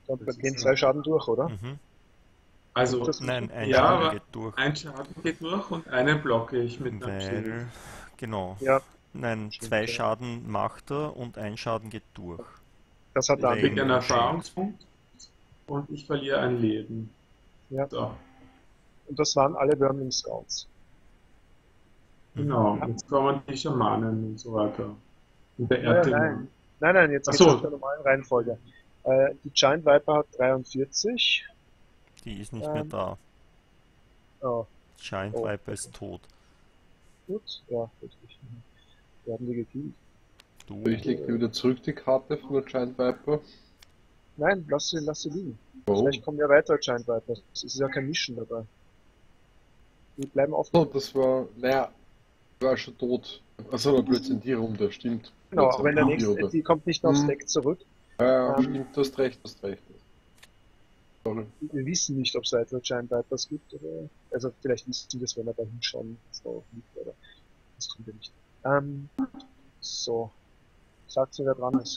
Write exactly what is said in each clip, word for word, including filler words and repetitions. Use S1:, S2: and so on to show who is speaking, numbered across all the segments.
S1: Da
S2: Das
S1: gehen
S2: ist
S1: zwei
S2: ein,
S1: Schaden durch, oder?
S3: Mhm.
S2: also,
S1: Das
S3: Nein, ein
S2: ja,
S3: Schaden
S2: aber
S3: geht durch.
S2: ein Schaden geht durch und einen blocke ich mit einem Schild.
S3: Weil, genau.
S1: Ja,
S3: Nein,
S1: stimmt,
S3: zwei
S1: ja.
S3: Schaden macht er und ein Schaden geht durch.
S1: Das hat der
S2: Ich
S1: andere
S3: Wegen
S2: kriege einen
S3: dem
S1: gemacht.
S3: Schild.
S2: Erfahrungspunkt und ich verliere ein Leben.
S1: Ja.
S2: So,
S1: Und das waren alle Wormling Scouts.
S2: genau. Jetzt kommen die Schamanen und so weiter. Und der
S1: Naja,
S2: Erddämon.
S1: nein. Nein, nein, jetzt
S2: Ach
S1: geht's nach der
S2: so,
S1: normalen Reihenfolge. Äh, die Giant Viper hat dreiundvierzig.
S3: Die ist nicht mehr
S1: Ähm,
S3: da.
S1: oh,
S3: Giant
S1: oh,
S3: Viper ist tot.
S1: gut. Ja, richtig. Wir haben die gekillt.
S3: Du,
S4: Ich leg dir wieder zurück die Karte von der Giant Viper.
S1: Nein, lass sie, lass sie liegen.
S4: Oh,
S1: Vielleicht kommen ja weiter Giant Vipers. Es ist ja kein Mischen dabei. Die bleiben
S4: so,
S1: aufgehoben.
S4: das war, naja, die war schon tot. Achso, aber plötzlich die Runde, stimmt.
S1: Genau, aber in der
S4: Blödsinn, die
S1: nächsten,
S4: Runde.
S1: die kommt nicht mehr aufs
S4: Hm.
S1: Deck zurück.
S4: Ja,
S1: Ähm,
S4: stimmt, du hast recht, du hast recht. Sorry.
S1: Wir wissen nicht, ob es weitere Giant Vipers gibt, oder, also vielleicht wissen wir das, wenn wir da hinschauen, was da auch liegt, oder, das tun wir nicht. Ähm, so. Sagt mir, wer dran ist.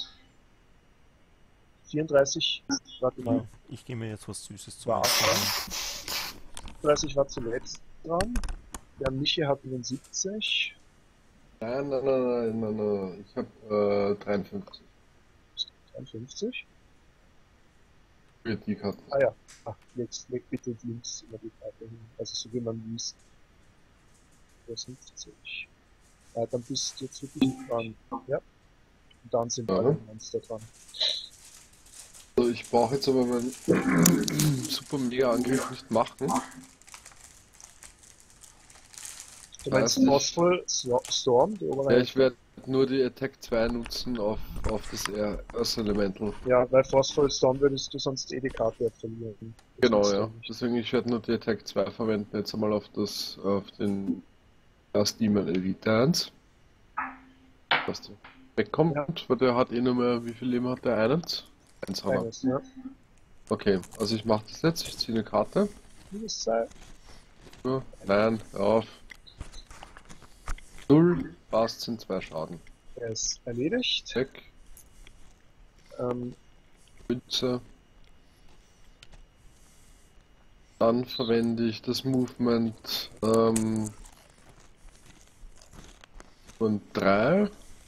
S1: vierunddreißig, warte mal,
S3: ja, ich gehe mir jetzt was Süßes zum
S1: war
S3: Essen
S1: dran.
S3: holen.
S1: vierunddreißig war zuletzt dran. Der Michi hat siebzig.
S4: Nein, nein, nein, nein, nein, nein. Ich hab äh, dreiundfünfzig
S1: dreiundfünfzig.
S4: für die Karte.
S1: Ah ja. Ach, jetzt leg bitte links immer die Karte hin. Also so wie man liest. fünfzig. Ja, dann bist du jetzt wirklich dran. Ja. Und dann sind
S4: Ja.
S1: alle Monster dran.
S4: Also ich brauche jetzt aber meinen super mega Angriff nicht machen.
S1: Du meinst
S4: Weiß nicht.
S1: Frostfall Storm, die obere
S4: Ja, ich werde nur die Attack zwei nutzen auf, auf das Earth Elemental.
S1: Ja, weil Frostfall Storm würdest du sonst eh die Karte verlieren. Das
S4: Genau,
S1: nutzt du
S4: ja.
S1: nicht.
S4: Deswegen, ich werde nur die Attack zwei verwenden, jetzt einmal auf das, auf den Last Demon Elite eins. Dass der wegkommt,
S1: Ja.
S4: weil der hat eh nur mehr, wie viel Leben hat der? Eins? Eins hat er.
S1: Eines, ja.
S4: Okay, also ich mache das jetzt, ich ziehe eine Karte.
S1: Das sei
S4: Ja, nein, hör auf. Null, passt, sind zwei Schaden.
S1: er ist erledigt.
S4: Weg,
S1: Ähm,
S4: Münze. Dann verwende ich das Movement ähm, von drei.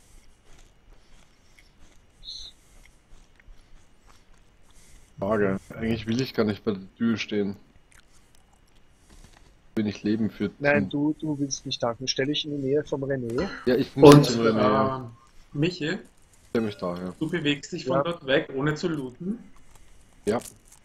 S4: Frage. Eigentlich will ich gar nicht bei der Tür stehen. Wenn ich Leben für.
S1: nein, du, du willst nicht danken. Stelle ich in die Nähe vom René.
S4: Ja, ich muss
S2: Und
S4: zum René.
S2: äh, Michi,
S4: Stell mich da, ja.
S2: du bewegst dich von
S1: Ja.
S2: dort weg, ohne zu looten.
S4: Ja.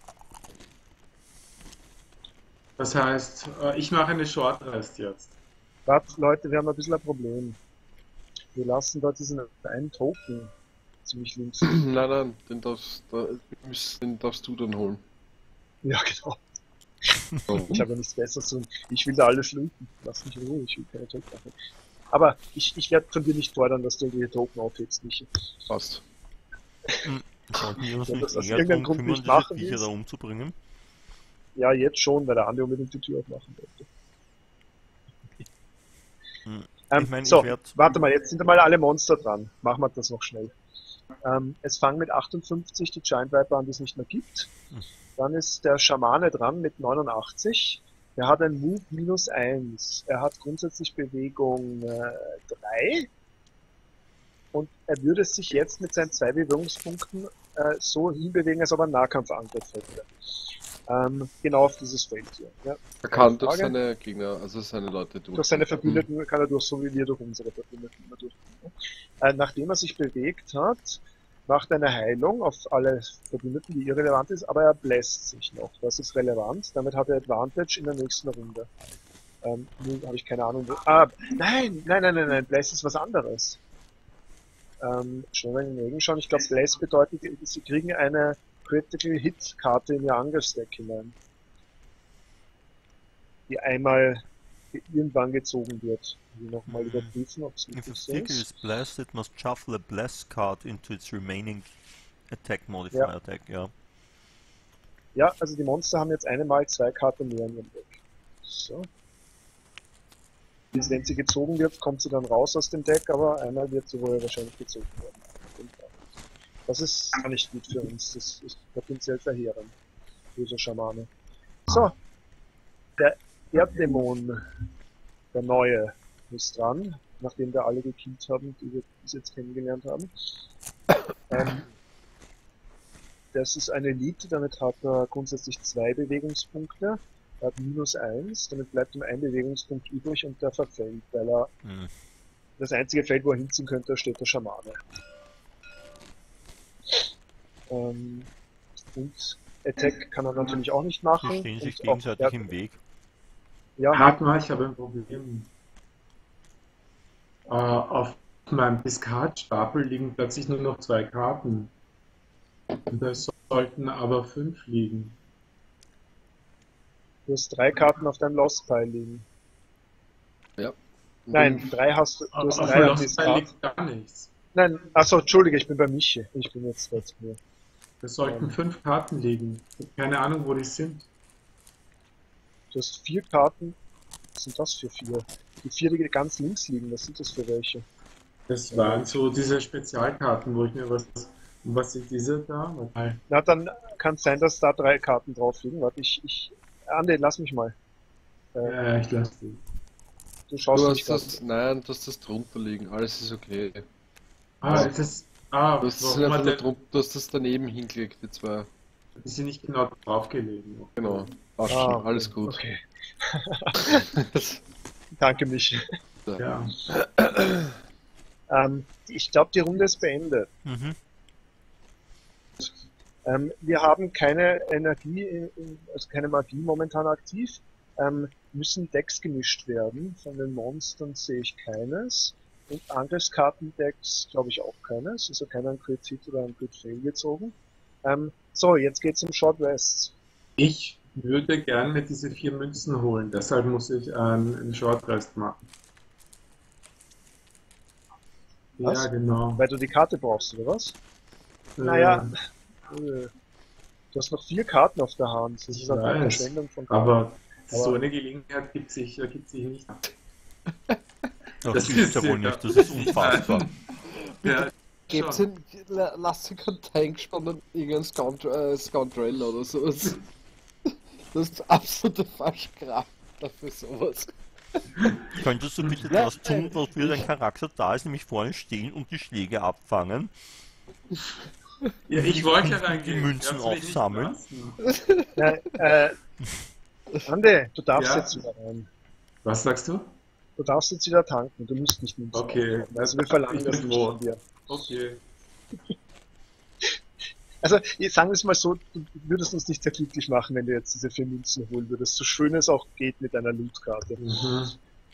S2: Das heißt, äh, ich mache eine Short Rest jetzt.
S1: Warte, Leute, wir haben ein bisschen ein Problem. Wir lassen dort diesen einen Token ziemlich links.
S4: Nein, nein, den darfst, da, den darfst du dann holen.
S1: Ja, genau.
S4: Oh.
S1: Ich habe ja nichts Besseres zu tun. Ich will da alles looten. Lass mich in Ruhe, ich will keine Token machen. Aber ich, ich werde von dir nicht fordern, dass du irgendwelche Token aufhebst, Michi.
S4: Passt.
S3: Sollten wir uns
S1: Wenn
S3: nicht
S1: das aus
S3: eher
S1: irgendeinem
S3: darum
S1: Grund
S3: kümmern,
S1: nicht
S3: diese
S1: machen
S3: Viecher
S1: willst.
S3: da umzubringen?
S1: Ja, jetzt schon, weil der Andi unbedingt die Tür aufmachen wollte.
S3: Hm.
S1: Ähm,
S3: Ich meine, ich
S1: so,
S3: werd-
S1: warte mal, jetzt sind mal alle Monster dran. Machen wir das noch schnell. Ähm, es fangen mit achtundfünfzig die Giant Viper an, die es nicht mehr gibt.
S3: Hm.
S1: Dann ist der Schamane dran mit neunundachtzig. Der hat ein Move minus eins. Er hat grundsätzlich Bewegung äh, drei. Und er würde sich jetzt mit seinen zwei Bewegungspunkten äh, so hinbewegen, als ob er einen Nahkampfangriff hätte. Ähm, genau auf dieses Feld hier. Ja.
S4: Er kann durch
S1: Frage.
S4: seine Gegner, also seine Leute durch.
S1: Durch seine Verbündeten kann er durch, so wie wir durch unsere Verbündeten immer durch. Äh, nachdem er sich bewegt hat, macht er eine Heilung auf alle Verbündeten, die irrelevant ist, aber er bläst sich noch. Das ist relevant. Damit hat er Advantage in der nächsten Runde. Ähm, nun habe ich keine Ahnung. Wo, ah, nein, nein, nein, nein, nein, Bless ist was anderes. Ähm, schon mal in den Regen schauen. Ich glaube, Bless bedeutet, sie kriegen eine Critical Hit Karte in ihr Angriffsdeck hinein. Die einmal irgendwann gezogen wird. Ich nochmal
S3: Mhm.
S1: überprüfen, ob es
S3: If a
S1: wirklich so
S3: figure
S1: ist.
S3: is blessed, it must shuffle a bless card into its remaining attack modifier
S1: Ja.
S3: deck, ja.
S1: Ja, also die Monster haben jetzt eine mal zwei Karten mehr in ihrem Deck. So. Wenn sie gezogen wird, kommt sie dann raus aus dem Deck, aber einmal wird sie wohl wahrscheinlich gezogen werden. Das ist gar nicht gut für uns. Das ist potenziell verheerend. Böser Schamane. So. Der Erddämon, der Neue, ist dran, nachdem wir alle gekillt haben, die wir bis jetzt kennengelernt haben. Ähm, das ist eine Elite, damit hat er grundsätzlich zwei Bewegungspunkte. Er hat minus eins, damit bleibt ihm ein Bewegungspunkt übrig und der verfällt, weil er
S3: Hm.
S1: das einzige Feld, wo er hinziehen könnte, da steht der Schamane. Ähm, und Attack kann er natürlich auch nicht machen.
S3: Die stehen sich
S1: und auch
S3: gegenseitig
S1: er-
S3: im Weg.
S1: Ja,
S2: Warte mal, ich habe ein Problem. Äh, auf meinem Diskardstapel liegen plötzlich nur noch zwei Karten. Und es sollten aber fünf liegen.
S1: du hast drei Karten auf deinem Lost Pile liegen.
S4: Ja.
S1: Nein, drei hast du. Du hast
S2: Auf
S1: drei
S2: dem
S1: auf
S2: Lost Pile
S1: Discard.
S2: liegt gar nichts.
S1: Nein, achso, entschuldige, ich bin bei Michi. Ich bin jetzt jetzt hier.
S2: Es sollten
S1: Ähm.
S2: fünf Karten liegen. Ich habe keine Ahnung, wo die sind.
S1: Du hast vier Karten. Was sind das für vier? Die vier, die ganz links liegen, was sind das für welche?
S2: Das waren so diese Spezialkarten, wo ich mir was. Und was sind diese da? Warte.
S1: Na, dann kann es sein, dass da drei Karten drauf liegen. Warte, ich, ich. Ande, lass mich mal. Äh,
S2: Ja, ich lasse die.
S1: du schaust
S4: Du
S1: nicht
S4: hast
S1: grad.
S4: das, nein, du hast das drunter liegen, alles ist okay.
S2: Ah, ist das. Ah,
S4: Du hast, das
S2: warum
S4: einfach
S2: hat
S4: nur
S2: der,
S4: drunter, du hast das daneben hingelegt, die zwei.
S2: ist sie nicht genau draufgelegen?
S4: Genau. Passt
S1: Ah,
S4: schon,
S1: okay.
S4: alles gut.
S1: Okay. Danke, Michi.
S2: Ja.
S1: Ähm, ich glaube, die Runde ist beendet.
S3: Mhm.
S1: Ähm, wir haben keine Energie, in- in- also keine Magie momentan aktiv. Ähm, müssen Decks gemischt werden. Von den Monstern sehe ich keines. Und Angriffskartendecks glaube ich auch keines. Also keiner ein Crit Hit oder ein Crit Fail gezogen. Ähm, so, jetzt geht's um Short Rests.
S2: Ich würde gern mir diese vier Münzen holen, deshalb muss ich einen, einen Short Rest machen.
S1: Was?
S2: Ja, genau.
S1: Weil du die Karte brauchst, oder was?
S2: Äh,
S1: Naja. Äh, Du hast noch vier Karten auf der Hand. Das
S2: Ich
S1: ist einfach
S2: weiß,
S1: Verschwendung von Karten.
S2: aber so
S1: Aber-
S2: eine Gelegenheit gibt sich, gibt sich nicht.
S3: Das,
S2: Das
S3: ist
S2: ist
S3: ja wohl
S2: ja-
S3: nicht, das ist unfassbar.
S2: Ja,
S4: Gebt
S2: schon.
S4: ihn, la- lasst ihn keinen gespannt irgendein Scoundrel, äh, Scoundrel oder sowas. Das ist absolute Falschkraft für sowas.
S3: Könntest du bitte
S4: Ja,
S3: das tun,
S4: äh,
S3: wofür dein Charakter da ist, nämlich vorne stehen und die Schläge abfangen?
S2: Ja, ich wollte ja
S3: Die
S2: reingehen.
S3: Münzen
S2: Ihr habt's mich nicht
S3: aufsammeln.
S2: gelassen.
S1: Ja, äh, Ande, du darfst
S2: Ja?
S1: jetzt wieder rein.
S2: Was sagst du?
S1: Du darfst jetzt wieder tanken, du musst nicht Münzen
S2: Okay.
S1: aufladen. Also wir verlangen
S2: Ich
S1: das
S2: bin
S1: nicht
S2: froh.
S1: von dir.
S2: Okay.
S1: Also ich- sagen wir es mal so, du würdest uns nicht sehr glücklich machen, wenn du jetzt diese vier Münzen holen würdest, so schön es auch geht mit einer Lootkarte.
S2: Mhm.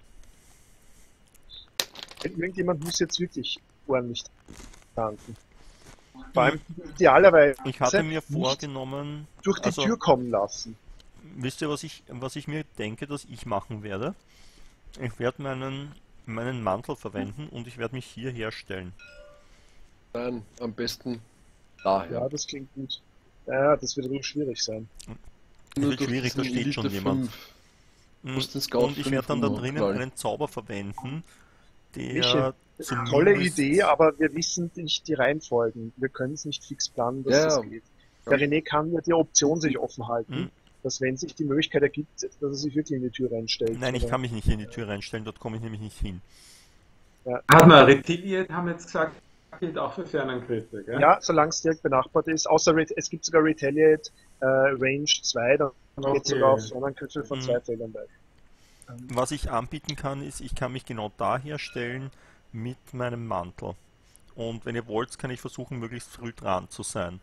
S1: Irgendjemand muss jetzt wirklich ordentlich tanken. Vor allem idealerweise
S3: Ich hatte mir
S1: nicht
S3: vorgenommen,
S1: durch die
S3: also-
S1: Tür kommen lassen.
S3: wisst ihr, was ich, was ich mir denke, dass ich machen werde? Ich werde meinen, meinen Mantel verwenden und ich werde mich hier herstellen.
S4: Nein, am besten daher.
S1: Ja, das klingt gut. Ja, das wird ruhig schwierig sein.
S3: Das wird
S4: durch
S3: schwierig, da
S4: diesen
S3: steht schon
S4: Elite
S3: jemand.
S4: fünf.
S3: Mm,
S4: musst den Scout
S3: Und ich werde dann da
S4: fünf
S3: drinnen
S4: knallen.
S3: einen Zauber verwenden, der
S1: Michi,
S3: zumindest...
S1: Tolle Idee, aber wir wissen nicht die Reihenfolgen. Wir können es nicht fix planen, dass
S4: Ja,
S1: das
S4: ja.
S1: geht. Der René kann ja die Option sich offen halten,
S3: Mhm.
S1: dass wenn sich die Möglichkeit ergibt, dass er sich wirklich in die Tür reinstellt.
S3: Nein, ich
S1: Aber-
S3: kann mich nicht in die Tür reinstellen, dort komme ich nämlich nicht hin.
S2: Warte mal, Retiliate haben jetzt gesagt, gilt auch für Fernangriffe, gell?
S1: Ja, solange es direkt benachbart ist. Außer Ret- es gibt sogar Retaliate äh, Range zwei, dann
S2: Okay.
S1: geht sogar auf Sonnenköpfe von
S3: Mhm.
S1: zwei Feldern bei.
S3: Was ich anbieten kann, ist, ich kann mich genau da herstellen mit meinem Mantel. Und wenn ihr wollt, kann ich versuchen, möglichst früh dran zu sein.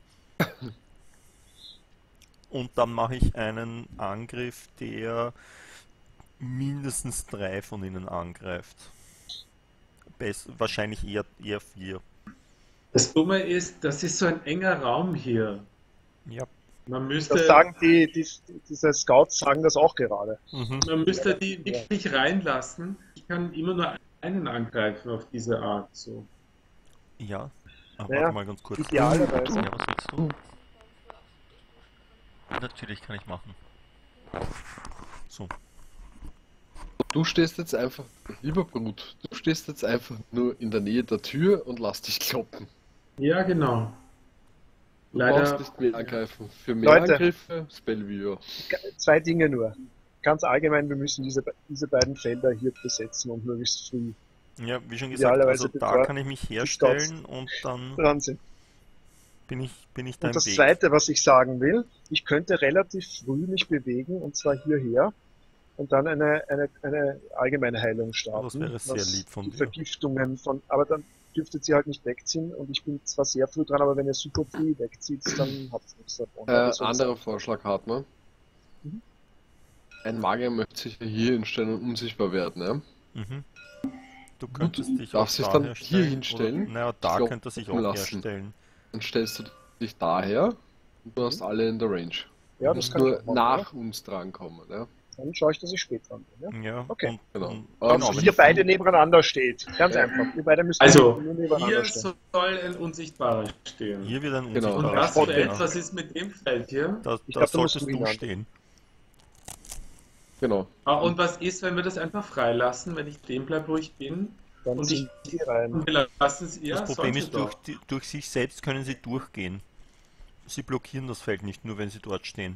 S3: Und dann mache ich einen Angriff, der mindestens drei von ihnen angreift. Best, wahrscheinlich eher, eher vier.
S2: Das Dumme ist, das ist so ein enger Raum hier.
S3: Ja.
S2: Man müsste,
S1: Das sagen die, die, diese Scouts sagen das auch gerade.
S3: Mhm.
S2: man müsste die wirklich reinlassen. Ich kann immer nur einen angreifen auf diese Art. So.
S3: Ja. Ah,
S1: Naja,
S3: warte mal ganz kurz.
S1: idealerweise.
S3: Ja, was willst du? Natürlich kann ich machen. So.
S4: Du stehst jetzt einfach, lieber Brut, du stehst jetzt einfach nur in der Nähe der Tür und lass dich kloppen.
S2: Ja, genau.
S4: Du
S2: Leider-
S4: brauchst nicht mehr angreifen. Für mehr
S1: Leute.
S4: Angriffe, Spellviewer.
S1: Zwei Dinge nur. Ganz allgemein, wir müssen diese, diese beiden Felder hier besetzen und möglichst früh
S3: Ja, wie schon gesagt,
S1: Idealerweise
S3: also da
S1: bevor
S3: kann ich mich
S1: die
S3: herstellen und dann
S1: dran sind.
S3: bin ich, bin ich da
S1: Und
S3: im
S1: das
S3: Weg.
S1: Zweite, was ich sagen will, ich könnte relativ früh mich bewegen, und zwar hierher, und dann eine, eine, eine allgemeine Heilung starten.
S3: Das wäre sehr
S1: was
S3: lieb von
S1: die
S3: dir.
S1: Vergiftungen von, aber dann dürftet ihr halt nicht wegziehen, und ich bin zwar sehr früh dran, aber wenn ihr super früh wegzieht, dann habt ihr nichts davon.
S4: Äh,
S1: Also so
S4: anderer
S1: gesagt.
S4: Vorschlag hat man.
S1: Mhm.
S4: Ein Magier möchte sich ja hier hinstellen und unsichtbar werden, ja?
S3: Mhm. Du könntest dich
S4: darf
S3: auch
S4: sich
S3: da
S4: dann
S3: herstellen.
S4: hier hinstellen,
S3: Oder, naja, da
S4: kloppen
S3: könnte er sich auch
S4: lassen.
S3: herstellen.
S4: Dann stellst du dich daher und du hast alle in der Range.
S1: Ja,
S4: Du
S1: das
S4: musst
S1: kann ich
S4: nur
S1: auch machen,
S4: nach uns drankommen, ja?
S1: ja. Dann schaue ich, dass ich spät dran bin. Ja?
S3: Ja,
S1: Okay.
S3: und,
S4: Genau.
S3: und
S4: Ähm,
S3: genau,
S1: Dass
S3: wenn
S1: ihr
S3: ich-
S1: beide nebeneinander steht. Ganz
S4: Ja.
S1: einfach. Ihr beide müsst
S2: Also,
S1: nur nebeneinander
S2: hier
S1: stehen.
S2: soll ein Unsichtbarer stehen.
S3: Hier wird ein
S4: Genau.
S2: Und
S3: unsichtbarer
S2: was für
S3: stehen, ja.
S2: etwas ist mit dem Feld hier?
S3: Da,
S1: Ich
S3: da
S1: glaub, da musst
S3: solltest
S1: du
S3: du
S1: ihn
S3: stehen.
S4: Genau.
S2: Ah, und was ist, wenn wir das einfach freilassen, wenn ich stehen bleibe, wo ich bin?
S1: Dann
S2: Und
S1: ziehen
S2: ich-
S1: die rein.
S2: Und wir lassen es, ja,
S3: Das Problem
S2: sollen
S3: ist,
S2: sie
S3: durch,
S2: doch.
S3: die, durch sich selbst können sie durchgehen. Sie blockieren das Feld nicht, nur wenn sie dort stehen.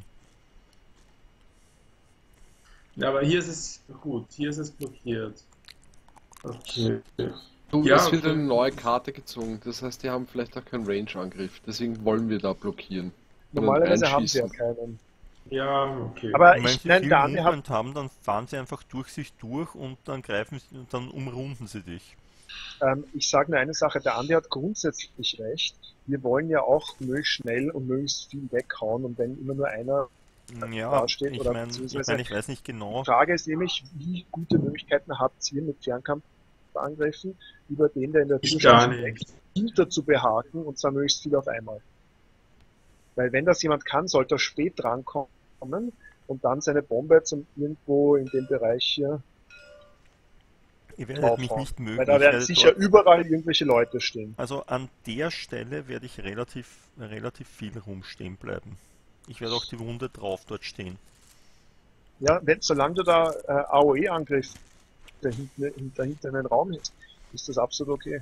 S2: Ja, aber hier ist es gut, hier ist es blockiert. Okay.
S4: Du,
S2: Ja,
S4: es wird
S2: okay.
S4: eine neue Karte gezogen, das heißt, die haben vielleicht auch keinen Range-Angriff, deswegen wollen wir da blockieren. Und dann
S1: Normalerweise haben sie ja
S4: reinschießen.
S1: keinen.
S2: Ja, okay.
S1: Aber
S3: Und wenn
S1: ich,
S3: sie
S1: nein,
S3: viel
S1: der Andi hat,
S3: Movement haben, dann fahren sie einfach durch sich durch und dann greifen sie, dann umrunden sie dich.
S1: ähm, ich sage nur eine Sache, der Andi hat grundsätzlich recht. Wir wollen ja auch möglichst schnell und möglichst viel weghauen, und wenn immer nur einer,
S3: Ja,
S1: dasteht
S3: ich
S1: oder
S3: meine, ich,
S1: beziehungsweise-
S3: mein, ich weiß nicht genau.
S1: die Frage ist nämlich, wie gute Möglichkeiten habt ihr mit Fernkampfangriffen, über den, der in der
S2: Ich
S1: Tür
S2: gar
S1: schon
S2: nicht.
S1: hinter zu behaken, und zwar möglichst viel auf einmal. Weil wenn das jemand kann, sollte er spät drankommen und dann seine Bombe zum irgendwo in dem Bereich hier
S3: Ihr werdet mich
S1: draufhauen.
S3: nicht mögen.
S1: Weil da
S3: Ich
S1: werden
S3: werde
S1: sicher
S3: dort,
S1: überall irgendwelche Leute stehen.
S3: also an der Stelle werde ich relativ, relativ viel rumstehen bleiben. Ich werde auch die Runde drauf dort stehen.
S1: Ja, wenn, solange du da äh, A O E-Angriff dahinter, dahinter in den Raum ist, ist das absolut okay.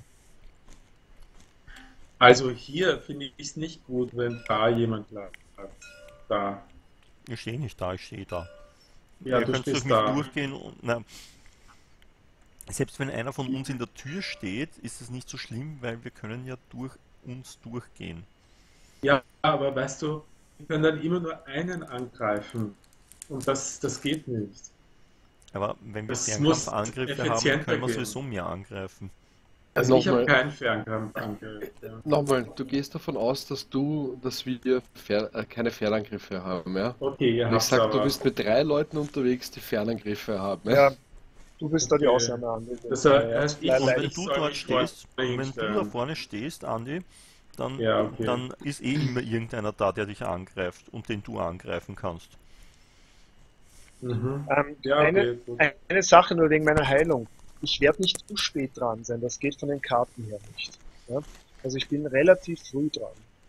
S2: Also hier finde ich es nicht gut, wenn da jemand bleibt. Da.
S3: Ich stehe nicht da, ich stehe da.
S2: Ja,
S3: Ihr
S2: du
S3: könnt durch
S2: stehst
S3: mich
S2: da.
S3: durchgehen und na, selbst wenn einer von uns in der Tür steht, ist es nicht so schlimm, weil wir können ja durch uns durchgehen.
S2: Ja, aber weißt du, wir können dann immer nur einen angreifen. Und das, das geht nicht.
S3: Aber wenn wir
S2: Das
S3: Fernkampfangriffe
S2: muss
S3: haben,
S2: effizienter
S3: können wir
S2: gehen.
S3: sowieso mehr angreifen.
S2: Also ich habe
S4: Nochmal.
S2: keinen Fernkampfangriff. Ja.
S4: Nochmal, du gehst davon aus, dass du, dass wir Fer äh, keine Fernangriffe haben, ja?
S2: Okay, ihr
S4: Und ich
S2: habt
S4: sag,
S2: aber...
S4: du bist mit drei Leuten unterwegs, die Fernangriffe haben,
S1: Ja, du bist da die
S2: Okay.
S1: Ausnahme an.
S2: Das heißt, ich-
S1: Leider-
S3: Und
S2: Nein,
S3: wenn
S2: ich
S3: du
S2: soll
S3: dort
S2: mich
S3: stehst,
S2: vorne
S3: und wenn du da
S2: hinstellen.
S3: vorne stehst, Andi, dann,
S2: Ja, okay.
S3: dann ist eh immer irgendeiner da, der dich angreift und den du angreifen kannst.
S2: Mhm.
S1: Ähm,
S2: Ja,
S1: eine,
S2: okay, gut.
S1: eine Sache nur wegen meiner Heilung. Ich werde nicht zu spät dran sein, das geht von den Karten her nicht. Ja? Also ich bin relativ früh dran.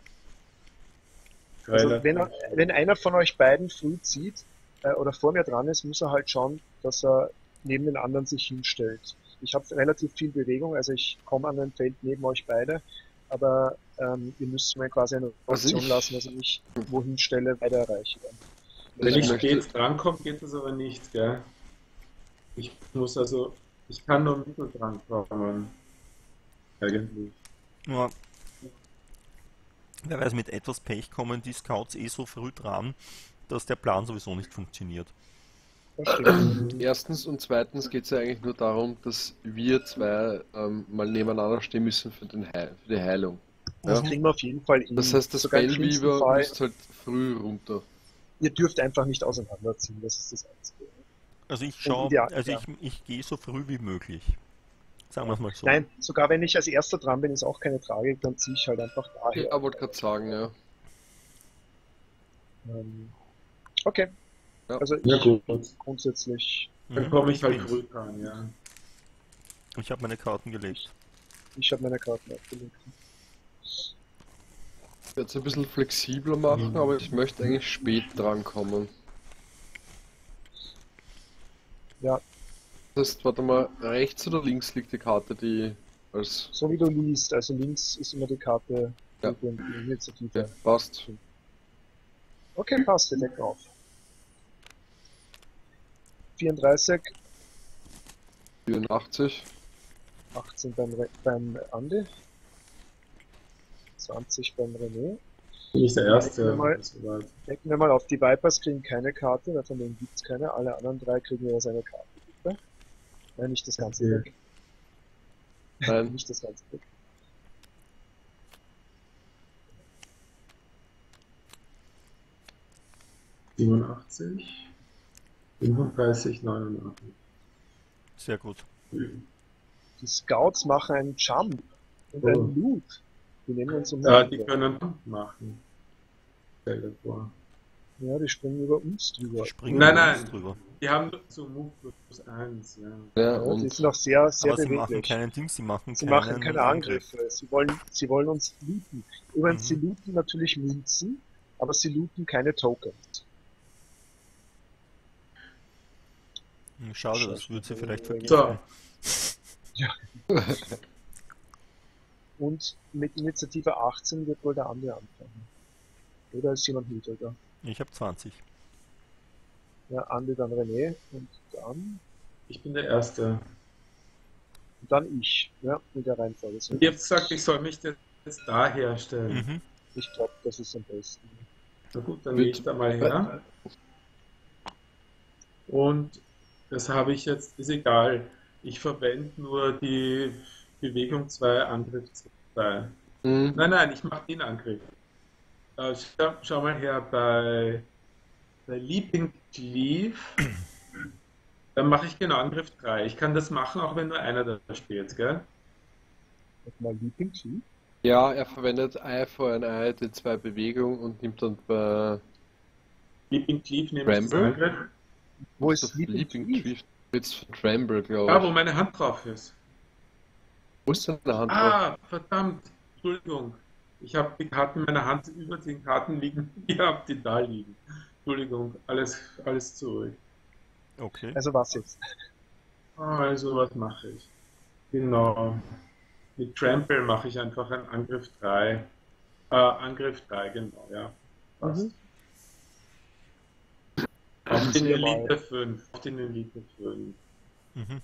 S1: Also
S2: Relativ.
S1: wenn, er- wenn einer von euch beiden früh zieht äh, oder vor mir dran ist, muss er halt schauen, dass er neben den anderen sich hinstellt. Ich habe relativ viel Bewegung, also ich komme an ein Feld neben euch beide, aber ähm, ihr müsst mir quasi eine
S4: Also
S1: Option
S4: ich-
S1: lassen, dass ich mich wohin stelle, weiter erreiche. Dann.
S2: Wenn
S4: Ich
S2: ich
S4: möchte-
S2: spät drankomme, geht das aber nicht, gell? Ich muss also... Ich kann nur mittel drankommen. Eigentlich.
S3: Nur, wer weiß, mit etwas Pech kommen die Scouts eh so früh dran, dass der Plan sowieso nicht funktioniert.
S1: Das stimmt.
S4: Erstens und zweitens geht es ja eigentlich nur darum, dass wir zwei ähm, mal nebeneinander stehen müssen für, den Heil für die Heilung.
S1: Das
S4: Ja.
S1: kriegen wir auf jeden Fall hin.
S4: Das heißt, das
S1: Sogar im schlimmsten
S4: Spellweaver
S1: Fall,
S4: müsst halt früh runter.
S1: ihr dürft einfach nicht auseinanderziehen, das ist das Einzige.
S3: Also ich schaue,
S1: ideal-
S3: also
S1: ja.
S3: ich, ich gehe so früh wie möglich. Sagen wir es mal so.
S1: Nein, sogar wenn ich als erster dran bin, ist auch keine Tragik, dann ziehe ich halt einfach daher.
S4: Ja, wollte gerade sagen, ja.
S1: Ähm, okay.
S4: Ja.
S1: Also
S2: Ja,
S1: ich
S2: gut.
S1: grundsätzlich,
S2: Dann
S3: Mhm.
S2: komme ich halt
S3: bin-
S2: früh dran, ja.
S3: Ich habe meine Karten gelegt.
S1: ich habe meine Karten abgelegt.
S4: Ich werde es ein bisschen flexibler machen,
S2: Mhm.
S4: aber ich möchte eigentlich spät drankommen.
S1: Ja,
S4: Das heißt, warte mal, rechts oder links liegt die Karte, die als...
S1: so wie du liest, also links ist immer die Karte,
S4: Ja.
S1: die, die Initiative.
S4: Ja, passt.
S1: Okay, passt, wir decken auf. vierunddreißig,
S4: vierundachtzig.
S1: achtzehn beim, Re beim Andi, zwanzig beim René.
S2: Bin ich der
S1: Decken wir
S2: Erste.
S1: mal,
S2: Soweit.
S1: decken wir mal auf, die Vipers kriegen keine Karte, weil von denen gibt's keine, alle anderen drei kriegen jeweils eine Karte, bitte. Nein, nicht das ganze
S2: Okay.
S1: Deck.
S4: Nein.
S1: Nicht das ganze Deck.
S2: siebenundachtzig, fünfunddreißig, neunundachtzig.
S3: Sehr gut.
S1: Die Scouts machen einen Jump und
S2: Oh.
S1: einen Loot. Die nehmen uns um
S2: Ja, die können machen. Stell dir vor.
S1: Ja, die springen über uns drüber.
S3: Springen
S2: Nein,
S3: wir
S2: nein.
S3: uns drüber.
S2: Die haben so Move plus eins, ja.
S4: Ja,
S1: Ja, die
S4: und
S1: sind noch sehr, sehr
S3: Aber sie machen
S1: beweglich.
S3: keinen Ding, sie machen
S1: Sie
S3: keinen
S1: machen keine
S3: Angriff.
S1: Angriffe. Sie wollen, sie wollen uns looten. Übrigens,
S3: Mhm.
S1: sie looten natürlich Münzen, aber sie looten keine Tokens.
S3: Hm, Schade, das
S1: Scheiße,
S3: würde sie
S1: das
S3: vielleicht
S1: ist
S3: vergessen.
S2: So.
S1: Und mit Initiative achtzehn wird wohl der andere anfangen. Oder ist jemand niedriger?
S3: Ich habe zwanzig.
S1: Ja, Andi, dann René und dann,
S2: Ich bin der Erste.
S1: und dann ich. Ja, in der Reihenfolge. So.
S2: Und ihr habt gesagt, ich soll mich jetzt da herstellen.
S3: Mhm.
S1: Ich glaube, das ist am besten.
S2: Na gut, dann
S4: Mit-
S2: gehe ich da mal her. Und das habe ich jetzt, ist egal. Ich verwende nur die Bewegung zwei, Angriff zwei.
S4: Mhm.
S2: Nein, nein, ich mache den Angriff. Äh, schau, schau mal her, bei, bei Leaping Cleave, dann mache ich genau Angriff drei. Ich kann das machen, auch wenn nur einer da steht, gell?
S1: Mal Leaping Key.
S4: Ja, er verwendet Eye for an Eye, die zwei Bewegungen und nimmt dann bei
S2: Leaping Cleave nehme ich das
S4: Bramble?
S2: Angriff.
S1: Wo ist
S4: das
S1: Leaping
S4: Leaping
S1: Key?
S4: Cleave mit Tremble, glaube
S2: Da,
S4: ich.
S2: wo meine Hand drauf ist.
S4: Wo ist denn eine Hand drauf?
S2: Ah, verdammt, Entschuldigung. Ich habe die Karten meiner Hand über den Karten liegen. Ihr habt die da liegen. Entschuldigung, alles, alles zurück.
S3: Okay.
S1: Also was jetzt?
S2: Also, was mache ich? Genau. Mit Trample mache ich einfach einen Angriff drei. Äh, Angriff drei, genau, ja. Passt.
S1: Mhm.
S2: Auf den
S1: Viermal.
S2: Elite fünf. Auf den Elite fünf.
S3: Mhm.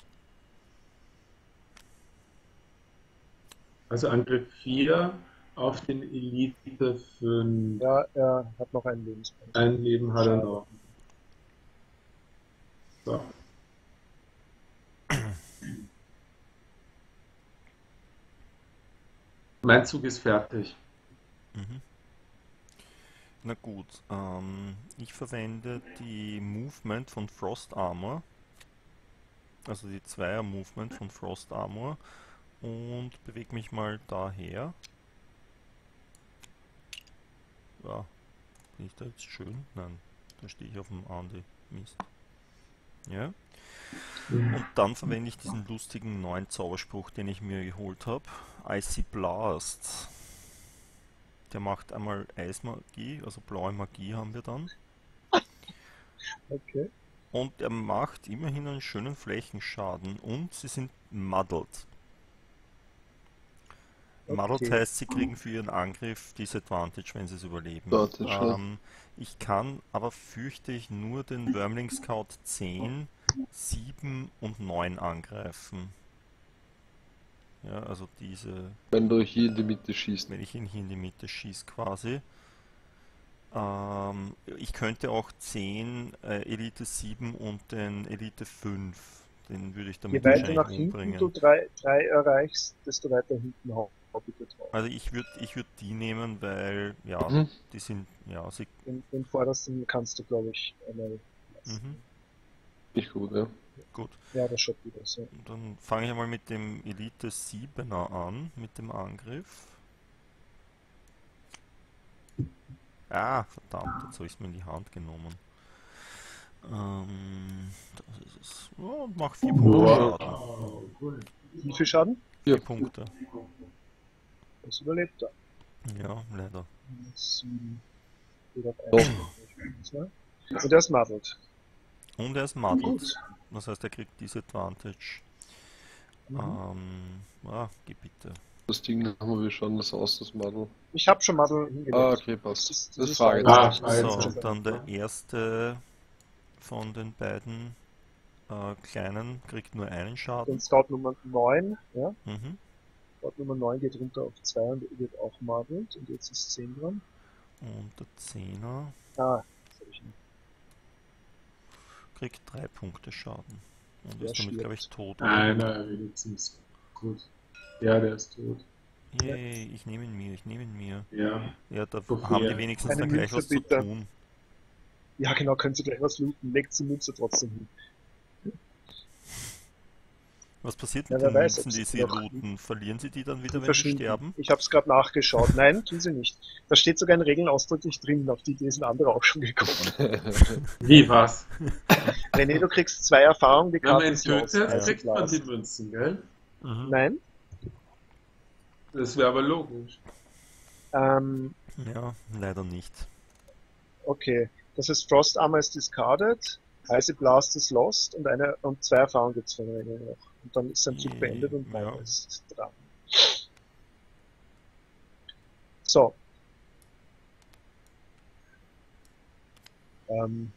S2: Also Angriff vier auf den Elite fünf.
S1: Ja, er hat noch einen Lebenspunkt.
S2: Ein Leben hat er noch. So. Mein Zug ist fertig.
S3: Mhm. Na gut, ähm, ich verwende die Movement von Frost Armor, also die Zweier Movement von Frost Armor und bewege mich mal daher. Ja, bin ich da jetzt schön? Nein, da stehe ich auf dem Andi. Mist. Ja. Und dann verwende ich diesen lustigen neuen Zauberspruch, den ich mir geholt habe. Icy Blast. Der macht einmal Eismagie, also blaue Magie haben wir dann.
S1: Okay.
S3: Und er macht immerhin einen schönen Flächenschaden und sie sind muddled. Muddled
S1: Okay.
S3: heißt, sie kriegen für ihren Angriff Disadvantage, wenn sie es überleben.
S4: Advantage, ja.
S3: Ähm, ich kann aber, fürchte ich, nur den Wormling Scout zehn, sieben und neun angreifen. Ja, also diese,
S4: Wenn du hier in die Mitte schießt.
S3: wenn ich ihn hier in die Mitte schieße quasi. Ähm, ich könnte auch zehn, äh, Elite sieben und den Elite fünf, den würde ich
S1: Je
S3: damit
S1: weiter nach
S3: wahrscheinlich
S1: hinten
S3: umbringen.
S1: du drei, drei erreichst, desto weiter hinten hau hau bitte drauf.
S3: Also ich würde ich würd die nehmen, weil, ja,
S4: Mhm.
S3: die sind, ja, sie,
S1: Den, den vordersten kannst du, glaube ich, einmal lassen.
S3: mhm,
S4: Nicht gut, ja.
S3: gut.
S1: Ja, das schaut gut aus. Ja.
S3: Dann fange ich einmal mit dem Elite siebener an, mit dem Angriff. Ah, verdammt, jetzt habe ich es mir in die Hand genommen. Ähm, das ist es. Ja, und mach vier Punkte Schaden.
S2: Wow, cool.
S1: Wie viel Schaden?
S3: Vier Punkte.
S1: Das überlebt er.
S3: Ja, leider.
S1: Sieben. Geht auf
S4: Doch.
S1: eins. Zwei. Und er ist muddled.
S3: Und er ist muddled.
S1: Gut.
S3: Das heißt, er kriegt Disadvantage.
S1: Mhm.
S3: Ähm, ah, geh bitte.
S4: Das Ding haben wir, wie schaut das aus, das Model?
S1: Ich habe schon mal so hingelegt.
S4: Ah, okay, passt.
S1: Das ist,
S4: Das
S1: ist
S4: frage ich
S2: Ah,
S4: jetzt.
S2: ah, jetzt
S3: So,
S2: schon.
S3: dann der erste von den beiden äh, kleinen kriegt nur einen
S1: Den
S3: Schaden.
S1: Scout Nummer neun, ja.
S3: Mhm.
S1: Scout Nummer neun geht runter auf zwei und wird auch modelt. Und jetzt ist zehn dran.
S3: Und der Zehner
S1: Ah, das habe ich nicht.
S3: kriegt drei Punkte Schaden. Und
S1: Der
S3: ist damit, glaube ich,
S1: stirbt.
S3: tot. Oder?
S2: Einer wenigstens. Gut. Ja, der ist tot.
S3: Yay, ich nehme ihn mir, ich nehme ihn mir.
S2: Ja.
S3: Ja, da
S2: Wofür?
S3: haben die wenigstens
S1: Eine
S3: dann gleich
S1: Münze,
S3: was zu
S1: bitte.
S3: tun.
S1: Ja, genau, können Sie gleich was looten. Legt die Münze trotzdem hin.
S3: Was passiert
S1: Ja,
S3: mit
S1: wer
S3: den
S1: weiß,
S3: Münzen,
S1: ob
S3: die
S1: sie
S3: sie
S1: noch-
S3: looten? Verlieren sie die dann wieder,
S1: Die
S3: wenn sie
S1: verschwinden.
S3: sterben?
S1: Ich habe es gerade nachgeschaut. Nein, tun sie nicht. Da steht sogar in Regeln ausdrücklich drin. Auf die Idee sind andere auch schon gekommen.
S2: Wie was?
S1: René, du kriegst zwei Erfahrungen, die
S2: Wenn man
S1: Karte
S2: ihn
S1: ist los.
S2: tötet,
S1: Also
S2: kriegt man die
S1: Blast.
S2: Münzen, gell?
S3: Mhm.
S1: Nein.
S2: Das wäre aber logisch.
S1: Ähm,
S3: Ja, leider nicht.
S1: okay. Das ist Frost Armor ist discarded, Icy Blast ist lost und eine und zwei Erfahrungen gibt's von René noch. Und dann ist sein Zug
S3: Yay,
S1: beendet und
S3: ja.
S1: Mauer ist dran. So. Ähm,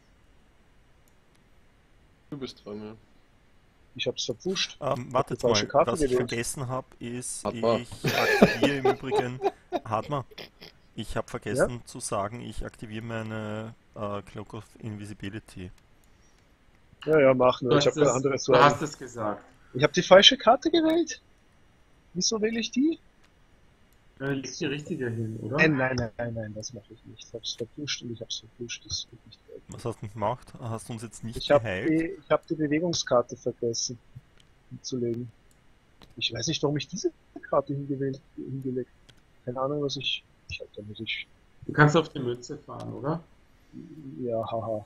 S4: Du bist dran, ja.
S1: ich hab's verpfuscht.
S3: Ähm, wartet
S1: die falsche
S3: mal,
S1: Karte
S3: was ich
S1: gewählt.
S3: vergessen habe, ist,
S4: Hat man.
S3: ich aktiviere im Übrigen, hat man, ich habe vergessen zu sagen, ich aktiviere meine äh, Cloak of Invisibility.
S1: Ja, ja, mach nur.
S2: Du
S1: Ich
S2: hast,
S1: habe
S2: es,
S1: andere
S2: du
S1: Sorgen.
S2: hast es gesagt.
S1: Ich habe die falsche Karte gewählt. Wieso wähle ich die?
S2: Äh, Leg die richtige hin, oder?
S1: Nein, nein, nein, nein, nein, das mache ich nicht. Ich hab's verpfuscht und ich hab's verpfuscht. Das wird nicht gelten.
S3: Was hast du gemacht? Hast du uns jetzt nicht
S1: Ich habe
S3: geheilt?
S1: die, ich hab die Bewegungskarte vergessen hinzulegen. Ich weiß nicht, warum ich diese Karte hingewählt, hingelegt. Keine Ahnung, was ich. Ich hab da muss ich.
S2: Du kannst auf die Münze fahren, oder?
S1: Ja, haha.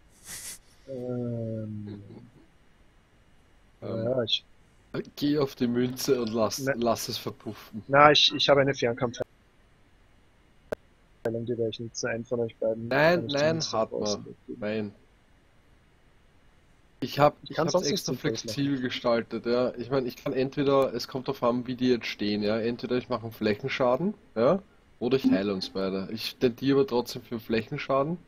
S1: Ähm,
S4: Ähm,
S1: ja, ich.
S4: Geh auf die Münze und lass,
S1: Ne.
S4: lass es verpuffen.
S1: Na, ich, ich habe eine Fernkampfheilung, die werde ich nutzen. Einen von euch beiden.
S4: Nein,
S1: kann ich
S4: nein,
S1: zumindest
S4: hat
S1: draußen
S4: man.
S1: weggeben.
S4: Nein. Ich habe
S1: Ich
S4: ich
S1: kann
S4: hab's
S1: sonst nichts
S4: extra
S1: Sinnvolles
S4: flexibel gestaltet, ja. Ich meine, ich kann entweder, es kommt darauf an, wie die jetzt stehen, ja. Entweder ich mache einen Flächenschaden, ja, oder ich heile uns beide. Ich tendiere aber trotzdem für Flächenschaden.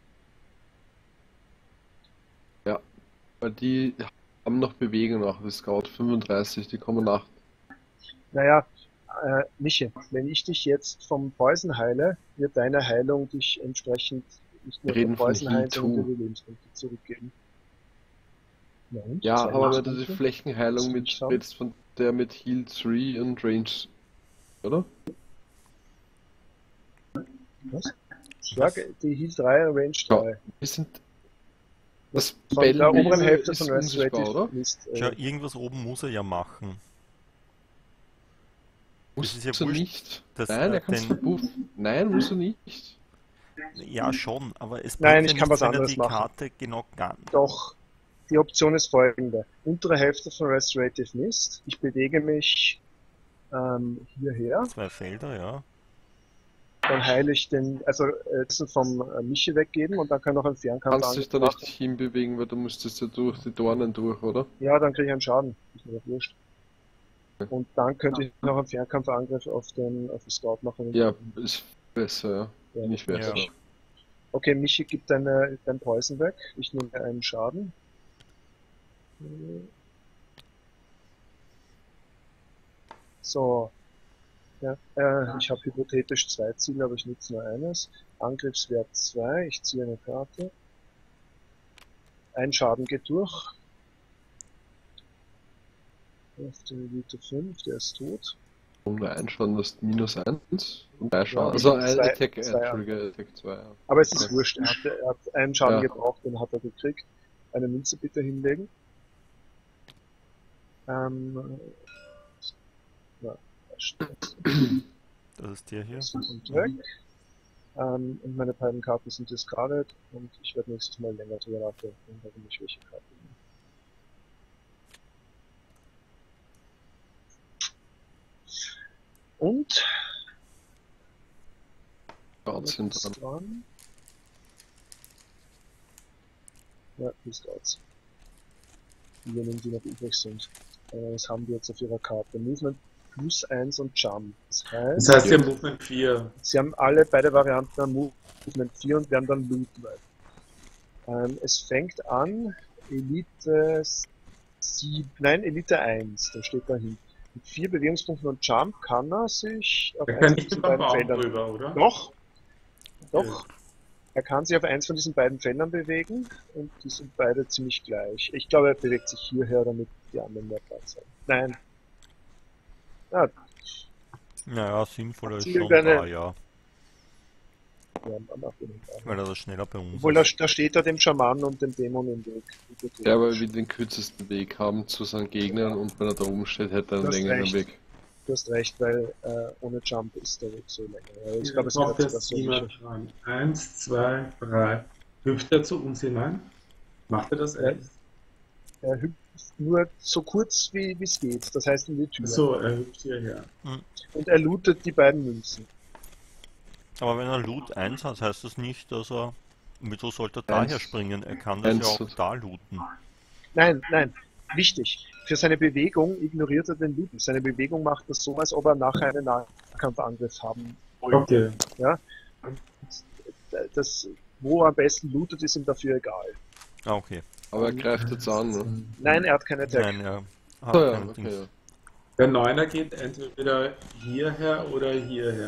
S4: Ja, weil die haben noch Bewegung nach, die Scout fünfunddreißig, die kommen nach.
S1: Naja, äh, Michi, wenn ich dich jetzt vom Poison heile, wird deine Heilung dich entsprechend nicht nur
S4: Wir reden
S1: vom
S4: von
S1: Poison
S4: Heal
S1: heilen, sondern
S4: two.
S1: dir die Lebenspunkte zurückgeben. Ja, und?
S4: Ja,
S1: Zwei
S4: aber wenn du die
S1: Lebenspunkte?
S4: Flächenheilung mit
S1: Schauen.
S4: redest von der mit Heal drei und Range, oder?
S1: Was? Ja, die Heal drei, Range
S4: Ja.
S1: drei.
S4: Wir sind das
S1: Von der
S4: Bell
S1: oberen
S4: Wheel
S1: Hälfte
S4: ist
S1: von
S4: unsichtbar,
S1: Restorative
S4: oder?
S1: Mist.
S3: Schau,
S1: Äh,
S3: irgendwas oben muss er ja machen.
S4: Muss
S3: ist ja
S4: er
S3: wurscht,
S4: nicht.
S3: dass,
S4: Nein,
S3: äh,
S4: er kann es
S3: den-
S4: verpuffen. Nein, muss er nicht.
S3: Ja, schon, aber es
S1: Nein,
S3: bringt
S1: ich
S3: ja
S1: kann
S3: nichts,
S1: was
S3: wenn er
S1: anderes
S3: die
S1: machen.
S3: Karte genau gar
S1: Doch, die Option ist folgende. Untere Hälfte von Restorative Mist. Ich bewege mich ähm, hierher.
S3: zwei Felder, ja.
S1: Dann heile ich den, also äh, das vom äh, Michi weggeben und dann kann noch ein Fernkampf
S4: Kannst dich da nicht hinbewegen, weil du musstest ja durch die Dornen durch, oder?
S1: Ja, dann kriege ich einen Schaden. Ist mir doch wurscht. Und dann könnte ich noch einen Fernkampfangriff auf den, auf den Scout machen.
S4: Ja, ist besser, ja.
S1: Ja,
S4: Bin ich besser.
S3: Ja.
S1: Okay, Michi gibt deine, dein Poison weg. Ich nehme einen Schaden. So. Ja, äh, ich habe hypothetisch zwei Ziele, aber ich nutze nur eines. Angriffswert zwei. Ich ziehe eine Karte. Ein Schaden geht durch. Auf den Elite fünf, der ist tot.
S4: Um da einschauen, das minus eins und drei Schaden.
S1: Ja,
S4: Also
S1: ich
S4: ein
S1: hab zwei-
S4: Attack, äh,
S1: zwei-
S4: Entschuldige, Attack zwei. Ja.
S1: Aber es ist
S4: Okay.
S1: wurscht, er hat, er hat einen Schaden
S4: Ja.
S1: gebraucht, den hat er gekriegt. Eine Münze bitte hinlegen. Ähm, ja, das stimmt.
S3: Das ist der hier.
S1: Das kommt weg. Ähm, und meine beiden Karten sind discarded und ich werde nächstes Mal länger drüber nachdenken, warum ich welche Karten nehme. Und
S4: Scouts sind
S1: ist
S4: dran.
S1: dran. Ja, die Scouts. Diejenigen, die noch übrig sind. Äh, das haben die jetzt auf ihrer Karte. Movement plus eins und Jump. Das
S2: Das
S1: heißt,
S2: heißt, wir haben Movement vier.
S1: sie haben alle beide Varianten am Movement vier und werden dann looten. Ähm, es fängt an, Elite sieben, nein, Elite eins, da steht da hin. Mit vier Bewegungspunkten und Jump kann er sich auf
S2: Er
S1: eins
S2: kann
S1: von
S2: nicht
S1: diesen
S2: über den
S1: beiden
S2: Baum
S1: Feldern.
S2: drüber, oder?
S1: Doch, doch. Er kann sich auf eins von diesen beiden Feldern bewegen und die sind beide ziemlich gleich. Ich glaube, er bewegt sich hierher, damit die anderen mehr Platz haben. Nein. Ja,
S3: Naja, sinnvoller ist
S1: Sie
S3: schon
S1: werden-
S3: da, ja.
S1: ja, man macht den nicht auch.
S3: Weil er das schneller bei uns
S1: Obwohl, da,
S3: ist.
S1: da steht er dem Schamanen und dem Dämon im Weg.
S4: Ja, weil wir den kürzesten Weg haben zu seinen Gegnern und wenn er da oben steht, hätte er einen
S1: Du hast
S4: längeren
S1: recht.
S4: Weg.
S1: Du hast recht, weil äh, ohne Jump ist der Weg so länger. Ja, ich
S2: Ich
S1: glaube, es
S2: brauche
S1: wird
S2: der
S1: sogar so
S2: Steamer
S1: sicher.
S2: dran. Eins, zwei, drei. Hüpft er zu uns hinein? Macht er das
S1: Ja.
S2: echt?
S1: Er hüpft nur so kurz, wie es geht. Das heißt in die Tür.
S2: So, er hüpft hierher.
S1: Und er lootet die beiden Münzen.
S3: Aber wenn er Loot eins hat, heißt das nicht, dass er... Wieso sollte er
S4: Eins.
S3: daher springen? Er kann das
S4: Eins
S3: ja auch
S4: und-
S3: da looten.
S1: Nein, nein. Wichtig. Für seine Bewegung ignoriert er den Looten. Seine Bewegung macht das so, als ob er nachher einen Nahkampfangriff haben wollte.
S2: Okay.
S1: Das, wo er am besten lootet, ist ihm dafür egal.
S3: Ah, okay.
S4: Aber er greift jetzt an, ne?
S1: Nein, er hat keine Attack.
S3: Nein, er hat
S4: So, ja,
S3: kein
S4: okay,
S3: Dings.
S4: ja.
S2: Der Neuner geht entweder hierher oder hierher.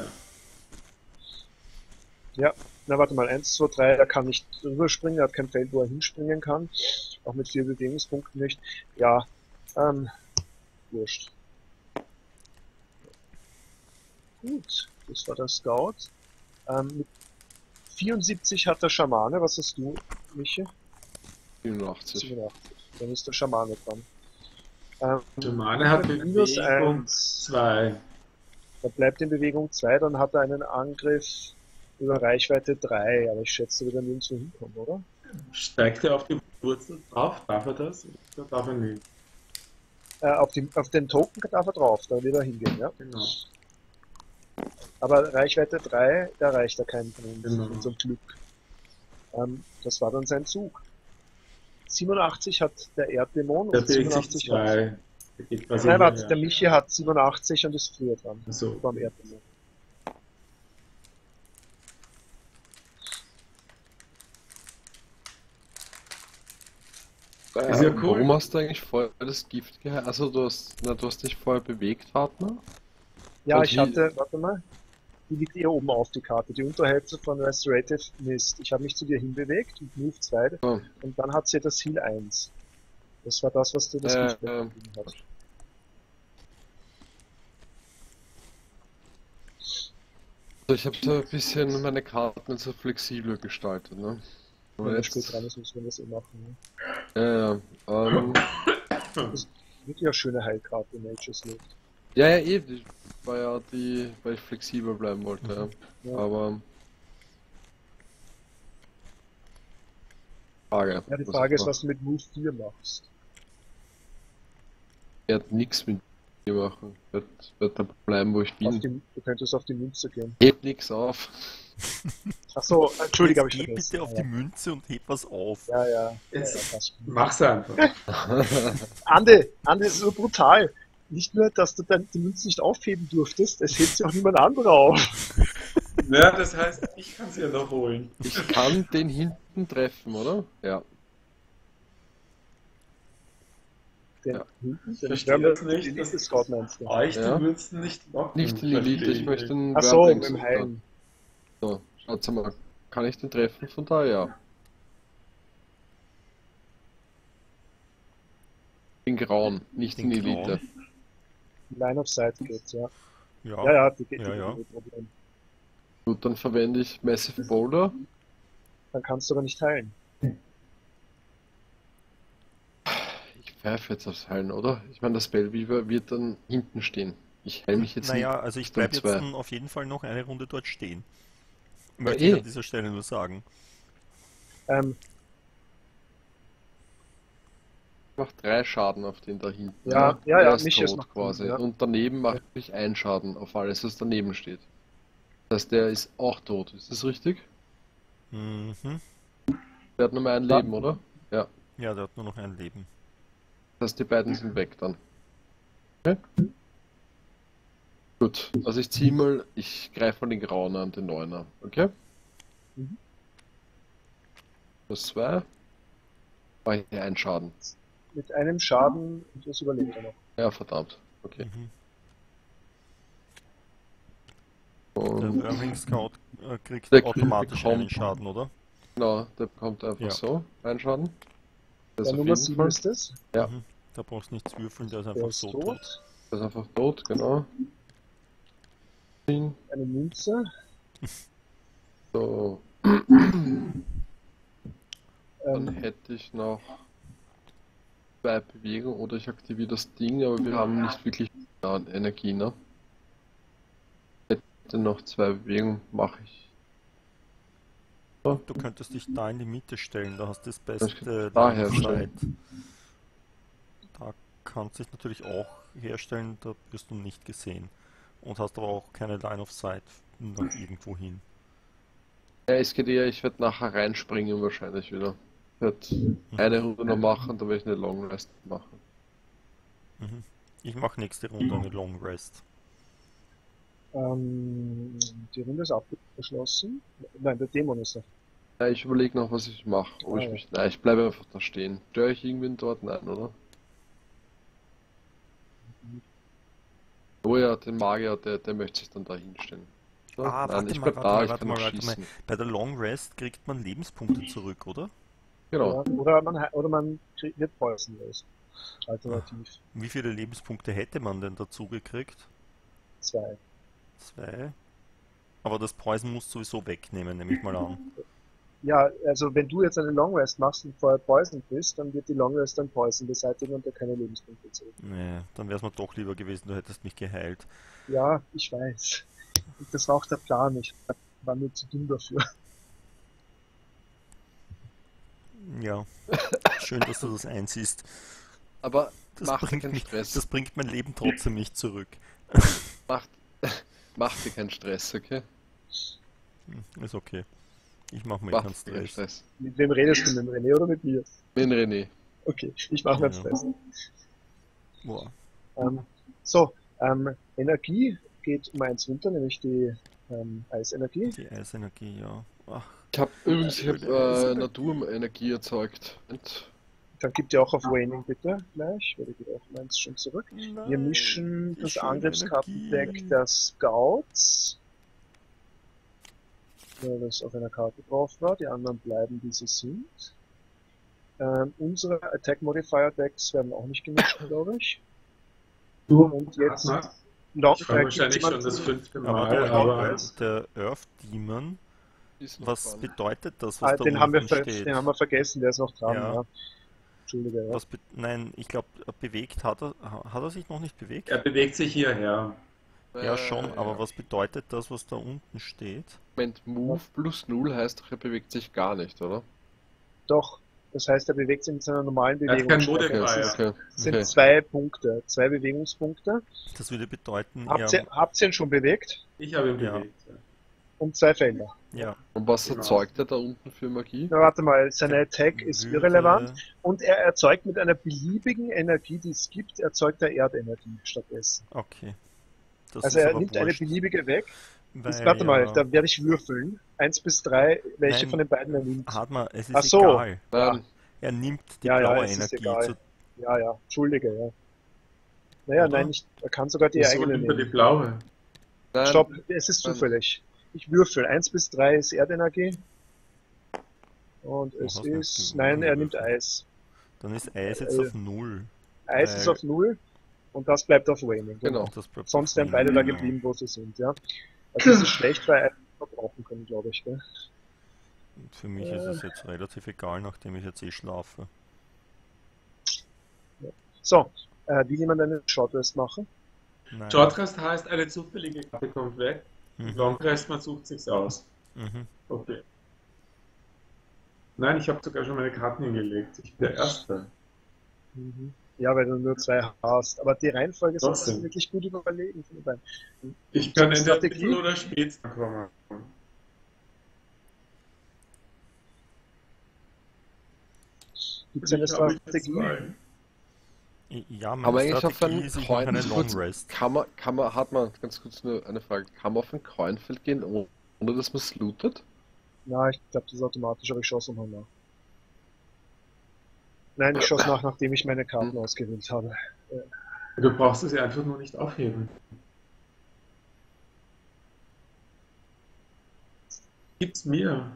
S1: Na, warte mal, eins, zwei, drei, er kann nicht rüberspringen, er hat kein Feld, wo er hinspringen kann. Auch mit vier Bewegungspunkten nicht. Ja, ähm, wurscht. Gut, das war der Scout. Ähm, mit vierundsiebzig hat der Schamane, was hast du, Michi?
S4: siebenundachtzig.
S1: siebenundachtzig. Dann ist der Schamane dran. Ähm,
S2: Schamane hat
S1: minus
S2: Bewegung
S1: eins.
S2: zwei.
S1: Er bleibt in Bewegung zwei, dann hat er einen Angriff über Reichweite drei, aber ich schätze, er wird dann nirgendwo hinkommen, oder?
S2: Steigt er auf die Wurzel drauf? Darf er das? Oder darf er nicht?
S1: Äh, auf, die, auf den Token darf er drauf, da wird er hingehen, ja.
S2: Genau.
S1: Aber Reichweite drei, da reicht er keinen von uns,
S2: Genau.
S1: in unserem Glück. Ähm, das war dann sein Zug. siebenundachtzig hat der Erddämon
S2: Der
S1: und
S2: bewegt sich
S1: siebenundachtzig hat...
S2: zwei. Der geht quasi
S1: Nein, warte,
S2: hierher.
S1: der Michi hat siebenundachtzig und ist früher dran.
S2: So.
S1: Beim Erddämon.
S2: Ist ja
S4: Äh,
S2: cool.
S4: Warum hast du eigentlich vorher das Gift gehalten? Also du hast, na, du hast dich vorher bewegt, Hartner?
S1: Ja,
S4: Und
S1: ich
S4: die-
S1: hatte, warte mal, die liegt eher oben auf die Karte, die Unterhälfte von Restorative Mist. Ich habe mich zu dir hinbewegt und Move zwei
S4: Oh.
S1: und dann hat sie das Heal eins. Das war das, was dir das
S4: Äh,
S1: Gift
S4: äh.
S1: gegeben hat.
S4: Also ich habe da ein bisschen meine Karten so flexibler gestaltet, ne?
S1: Wenn
S4: Aber
S1: der
S4: jetzt,
S1: Spiel dran ist, müssen wir das eh machen. Ne?
S4: ja, ja, ähm,
S1: Wirklich eine schöne Heilkarte, Nature's Lift.
S4: ja, ja, eh, die war ja die, weil ich flexibel bleiben wollte, ja.
S1: Ja.
S4: Aber Frage.
S1: Ja, die
S4: was
S1: Frage
S4: ich
S1: ist,
S4: mach.
S1: was du mit Move vier machst.
S4: Er hat nichts mit mir machen. Wird, wird da bleiben, wo ich
S1: Auf
S4: bin.
S1: die, du könntest auf die Münze gehen.
S4: Hebt nix auf.
S1: Achso, Entschuldige, habe
S3: Jetzt
S1: ich
S3: geh
S1: vergessen.
S3: bitte auf die Münze und heb was auf.
S1: Ja, ja. ja,
S2: Jetzt-
S1: ja, passt.
S2: Mach's einfach.
S1: Ande, Ande, das ist so brutal. Nicht nur, dass du dann die Münze nicht aufheben durftest, es hebt sie auch niemand anderer auf.
S2: Ja, das heißt, ich kann sie ja noch holen.
S4: Ich kann den hinten treffen, oder? Ja.
S1: Den
S4: Ja.
S1: hinten,
S2: Ich
S1: den
S2: verstehe
S1: Schwärmer-
S2: das nicht,
S1: die
S2: dass
S1: nächste Scout meinst du.
S2: Euch
S4: Ja.
S2: die Münzen nicht locken.
S4: Nicht in Elite,
S2: Verstehe
S4: ich möchte den
S1: Achso,
S4: Werdling
S1: mit dem
S4: suchen.
S1: Heilen.
S4: So, schaut's mal. Kann ich den treffen? Von da, ja. Den Grauen, nicht
S3: Den
S4: in Elite.
S3: Grauen?
S1: Line of Sight geht's, ja.
S3: Ja,
S1: Ja, ja, die geht
S3: Ja,
S1: die
S3: ja.
S1: geht ohne Problem.
S4: Gut, dann verwende ich Massive Boulder.
S1: Dann kannst du aber nicht heilen.
S4: Ich pfeife jetzt aufs Heilen, oder? Ich meine, der Spellweaver wird dann hinten stehen. Ich heile mich jetzt
S3: naja, also ich
S4: Stunde
S3: bleibe jetzt
S4: zwei.
S3: dann auf jeden Fall noch eine Runde dort stehen.
S4: Ja,
S3: Möchte
S4: eh.
S3: ich an dieser Stelle nur sagen.
S1: Ähm,
S4: Ich mache drei Schaden auf den da hinten.
S1: Ja, ja, ja,
S4: Er ist
S1: Michi, es
S4: tot
S1: macht
S4: quasi.
S1: Sinn, ja.
S4: Und daneben mache ich einen Schaden auf alles, was daneben steht. Das heißt, der ist auch tot. Ist das richtig?
S3: Mhm.
S4: Der hat nur mehr ein
S1: Ja.
S4: Leben, oder?
S3: Ja, der hat nur noch ein Leben.
S4: Das heißt, die beiden sind weg dann. Gut, also ich ziehe mal, ich greife mal den Grauen an, den Neuner, okay?
S1: Mhm.
S4: Plus zwei. War hier ein Schaden.
S1: Mit einem Schaden, und das überlebt er noch.
S4: Ja, verdammt. Okay.
S3: Mhm. Der
S4: Und
S3: Wormwing Scout äh, kriegt
S4: Der
S3: automatisch
S4: bekommt-
S3: einen Schaden, oder?
S4: genau, der bekommt einfach
S3: Ja.
S4: so einen Schaden. Das
S1: Der
S4: auf
S1: Nummer
S4: jeden
S1: sieben
S4: Fall.
S1: ist es.
S4: Ja.
S3: Mhm. Da brauchst du nichts würfeln, der ist
S1: Der
S3: einfach
S1: ist
S3: so
S1: tot.
S3: tot.
S4: Der ist einfach tot, genau.
S1: Eine Münze.
S4: So. Dann
S1: Ähm,
S4: hätte ich noch zwei Bewegungen oder ich aktiviere das Ding, aber wir haben nicht wirklich Energie, ne? Ich hätte noch zwei Bewegungen, mache ich.
S3: Du könntest dich da in die Mitte stellen, da hast du das beste
S4: da
S3: Line of
S4: herstellen.
S3: Sight. Da kannst du dich natürlich auch herstellen, da wirst du nicht gesehen. Und hast aber auch keine Line of Sight nach irgendwo hin.
S4: Ja, es geht eher, ich werde nachher reinspringen wahrscheinlich wieder. Ich werde eine Runde noch machen, dann werde ich eine Long Rest machen.
S3: Mhm. Ich mache nächste Runde eine Long Rest.
S1: ähm, die Runde ist abgeschlossen. Nein, der Dämon ist noch.
S4: Ja, ich überlege noch, was ich mache. Ob
S1: Ah,
S4: ich
S1: ja.
S4: mich. Nein, ich bleibe einfach da stehen. Störe ich irgendwen dort? Nein, oder? Oh ja, den Magier, der, der möchte sich dann da hinstellen. So,
S3: Ah,
S4: nein,
S3: warte
S4: ich
S3: mal,
S4: bleib
S3: warte
S4: da,
S3: mal,
S4: ich
S3: warte
S4: kann
S3: mal,
S4: noch
S3: warte mal.
S4: schießen.
S3: Bei der Long Rest kriegt man Lebenspunkte zurück, oder?
S4: Genau.
S1: Ja, oder man, he- oder man kriegt- wird poisonlos. Alternativ.
S3: Wie viele Lebenspunkte hätte man denn dazu gekriegt?
S1: Zwei.
S3: Zwei. Aber das Poison musst du sowieso wegnehmen, nehme ich mal an.
S1: Ja, also wenn du jetzt eine Long Rest machst und vorher Poison bist, dann wird die Long Rest dann Poison beseitigen und dir keine Lebenspunkte zählen.
S3: Nee, dann wäre es mir doch lieber gewesen, du hättest mich geheilt.
S1: Ja, ich weiß. Und das war auch der Plan. Ich war nur zu dumm dafür.
S3: Ja, schön, dass du das einsiehst.
S4: Aber
S3: Das
S4: mach dir
S3: bringt,
S4: keinen
S3: mich,
S4: Stress.
S3: das bringt mein Leben trotzdem nicht zurück.
S4: Mach, mach dir keinen Stress, okay?
S3: Hm, Ist okay. Ich mache mir
S4: Mach
S3: keinen
S4: dir keinen
S3: Stress.
S4: Stress.
S1: Mit wem redest du? Mit dem René oder mit mir?
S4: Mit René.
S1: Okay, ich mache mir
S3: Ja.
S1: Stress.
S3: Boah.
S1: Ähm, so, ähm, Energie geht um eins runter, nämlich die ähm, Eisenergie.
S3: Die Eisenergie, ja. Ach,
S4: Ich habe übrigens, ich
S3: Schöne
S4: habe äh,
S3: Eisenergie.
S4: Naturenergie erzeugt. Und
S1: Dann gibt ihr auch auf Waning bitte gleich, weil die geht auch um eins schon zurück. Wir
S3: nein,
S1: mischen
S3: die
S1: das
S3: schöne
S1: Angriffskartendeck
S3: Energie.
S1: der Scouts, weil das auf einer Karte drauf war. Die anderen bleiben, wie sie sind. Ähm, unsere Attack Modifier Decks werden auch nicht gemischt, glaube ich.
S2: Du,
S1: Und jetzt
S2: Hartmann,
S1: noch,
S2: ich fahre
S1: äh,
S2: wahrscheinlich
S1: gibt's
S2: schon das
S1: jemanden-
S2: fünfte
S3: Aber
S2: Mal,
S3: der,
S2: aber
S3: der Earth Demon,
S4: ist noch
S3: was
S4: dran.
S3: bedeutet das, was
S1: Ah,
S3: da
S1: den haben wir,
S3: unten
S1: ver
S3: steht?
S1: den haben wir vergessen, der ist noch dran.
S3: Ja.
S1: Ja. Entschuldige, ja.
S3: Was be Nein, ich glaube, bewegt hat er, hat er sich noch nicht bewegt?
S2: er bewegt sich hierher.
S3: Ja, schon,
S4: Äh,
S3: aber
S4: ja.
S3: was bedeutet das, was da unten steht?
S4: Moment, Move plus null heißt doch, er bewegt sich gar nicht, oder?
S1: Doch, das heißt, er bewegt sich mit seiner normalen
S2: Er hat keinen
S1: Bewegungsstärke.
S2: Modifier.
S1: Das ist,
S4: Okay,
S1: sind
S4: okay.
S1: zwei Punkte, zwei Bewegungspunkte.
S3: Das würde bedeuten,
S1: Habt ihr,
S3: er,
S1: habt ihr ihn schon bewegt?
S2: Ich habe ihn
S3: Ja.
S2: bewegt.
S1: Und zwei Felder.
S3: ja,
S4: Und was
S2: Genau.
S4: erzeugt er da unten für Magie?
S1: Na, warte mal, seine Attack ist
S3: würde-
S1: irrelevant und er erzeugt mit einer beliebigen Energie, die es gibt, erzeugt er Erdenergie stattdessen.
S3: Okay. Das
S1: Also
S3: ist
S1: er
S3: aber
S1: nimmt eine
S3: wurscht,
S1: beliebige weg.
S3: weil
S1: Jetzt, warte mal,
S3: ja-
S1: da werde ich würfeln. Eins bis drei, welche
S3: Nein.
S1: von den beiden er nimmt.
S3: Hartmann, es ist
S1: Ach so.
S3: egal.
S4: Nein,
S3: Er nimmt die
S1: Ja, ja,
S3: blaue
S1: es ist
S3: Energie.
S1: egal.
S3: Zu,
S1: Ja, ja, entschuldige, ja. Naja,
S3: Oder?
S1: nein, nicht, er kann sogar die
S2: Wieso
S1: eigene
S2: nimmt er die
S1: nehmen.
S2: blaue?
S4: nein.
S1: Stopp, es ist
S4: Nein.
S1: zufällig. Ich würfel. Eins bis drei ist Erdenergie. Und
S3: Du
S1: es
S3: hast nicht
S1: ist,
S3: gewürfelt,
S1: nein, er nimmt
S3: gewürfelt.
S1: Eis.
S3: dann ist Eis jetzt
S1: Äh,
S3: auf null.
S1: Eis
S3: Weil-
S1: ist auf null und das bleibt auf Waning.
S4: Genau.
S3: Und das bleibt
S1: Sonst
S3: auf
S1: wären beide
S3: null,
S1: da
S3: genau.
S1: geblieben, wo sie sind, ja. Also das ist schlecht, weil Eis verbrauchen können, glaube ich, gell.
S3: Und für mich ist es jetzt relativ egal, nachdem ich jetzt eh schlafe.
S1: So, äh, will jemand eine Short Rest machen?
S3: Nein.
S2: Shortrest heißt, eine zufällige Karte kommt weg.
S3: Mhm.
S2: Longrest, man sucht sich's aus.
S3: Mhm.
S2: Okay. Nein, ich habe sogar schon meine Karten hingelegt. Ich bin der Erste.
S1: Mhm. Ja, weil du nur zwei hast. Aber die Reihenfolge solltest du
S2: Trotzdem.
S1: wirklich gut überlegen von den beiden.
S2: Ich kann
S1: So,
S2: entweder
S1: Strategie?
S2: mittel- oder spät kommen.
S1: Gibt es eine
S2: Ich habe jetzt
S1: Strategie?
S2: zwei.
S3: Ja,
S4: Kann
S3: meine
S4: man eigentlich auf
S3: Strategie
S4: einen
S3: ist, ich mache
S4: Coin
S3: einen Long
S4: kurz,
S3: Rest.
S4: kann man, kann man, hat man, ganz kurz nur eine Frage, kann man auf ein Coinfeld gehen, ohne dass man es lootet?
S1: Na, ich glaube, das ist automatisch, aber ich schaue es nochmal nach. Nein, ich schaue es nach, nachdem ich meine Karten
S4: Hm.
S1: ausgewählt habe.
S2: Du brauchst es ja einfach nur nicht aufheben. Gib's mir.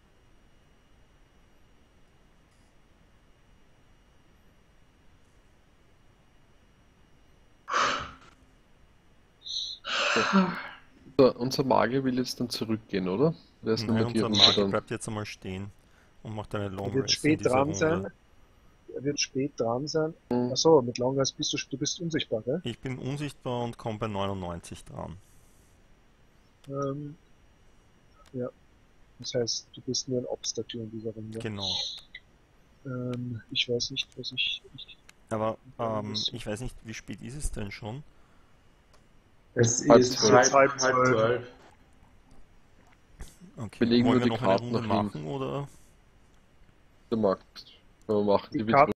S4: So, unser Magier will jetzt dann zurückgehen, oder? Der ist nur
S3: Nein,
S4: mit dir
S3: unser
S4: runter
S3: Magier
S4: dann.
S3: bleibt jetzt einmal stehen und macht einen
S1: Er
S3: Long
S1: wird
S3: Rest in
S1: spät
S3: dieser
S1: dran
S3: Runde.
S1: sein. Er wird spät dran sein.
S4: Hm.
S1: Achso, mit Long Rest bist du, du bist unsichtbar, gell?
S3: Ich bin unsichtbar und komme bei neunundneunzig dran.
S1: Ähm, ja. Das heißt, du bist nur ein Obstacle in dieser Runde.
S3: Genau.
S1: Ähm, ich weiß nicht, was ich... ich
S3: Aber
S1: Ja,
S3: ähm,
S1: das-
S3: ich weiß nicht, wie spät ist es denn schon?
S2: Es
S4: Halb
S2: ist
S4: zwölf.
S2: halb,
S1: Halb
S2: halb
S1: zwölf.
S2: zwölf.
S3: Okay,
S4: Wir legen
S3: wollen
S4: nur
S3: wir
S4: die
S3: noch eine
S4: Karten
S3: Runde
S4: nach hinten.
S3: machen oder?
S4: Du magst. Können wir machen,
S1: Die
S4: die
S1: Karten